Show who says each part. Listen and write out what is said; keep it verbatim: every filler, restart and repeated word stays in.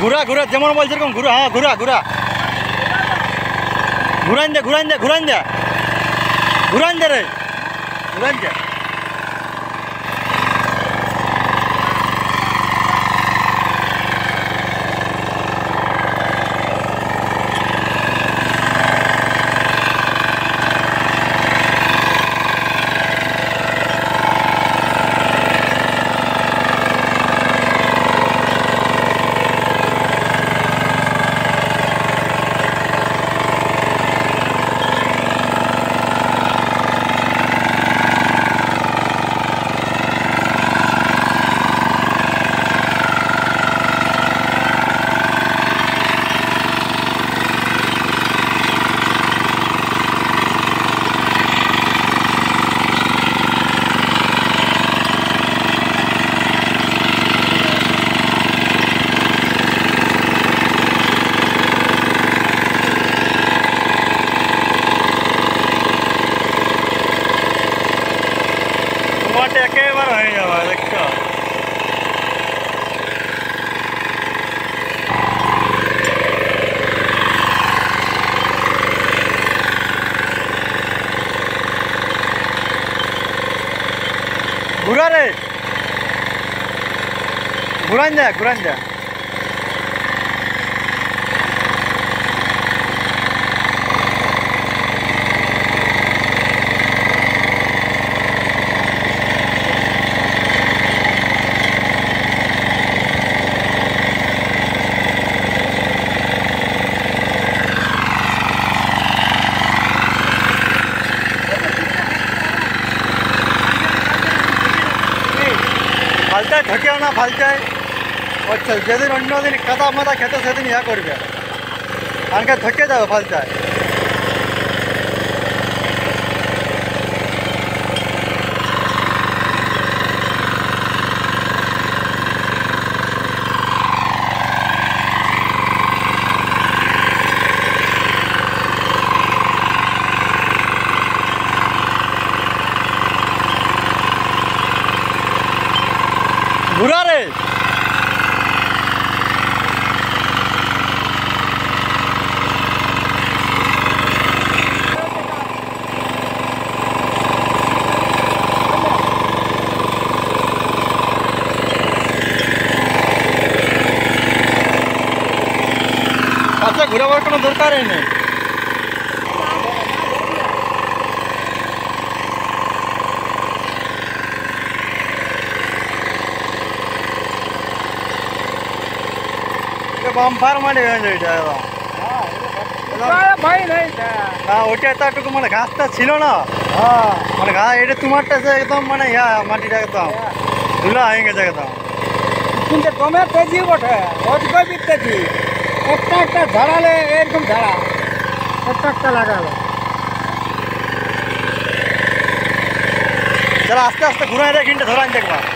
Speaker 1: ঘুরা ঘুরা যেমন বলছে এরকম ঘুরা। হ্যাঁ ঘুরা ঘুরা ঘুরান দে ঘুরান দে ঘুরান দে ঘুরান দে রে ঘুরান দে। একেবারে হয়ে যাবে দেখছো। ঘুরা রে ঘুরান যা ঘুরান যা। ফালতায় ঠকেও না ফালতায়। আচ্ছা যেদিন অন্য দিন কাদা মাদা খেতে সেদিন ইয়া করবে, কারণ ঠকে যাবে ফালতায়। ঘুরা রে আচ্ছা ঘুরাবার কোনো দরকারই নেই। বাম্পার মানে ওইটা একটু মানে ঘাসটা ছিল না, মানে ঘাস এটা তোমারটা একদম মানে ইয়া মাটিটা একদম ধুলা হয়ে গেছে একদম।
Speaker 2: কিন্তু তোমার তেজি বটে অজগর তেজি, একটা একটা ঝাড়ালে এরকম ঝাড়া একটা একটা লাগালো।
Speaker 1: যারা আস্তে আস্তে ঘুরাই রে কিন্তু ধরান দেখবা।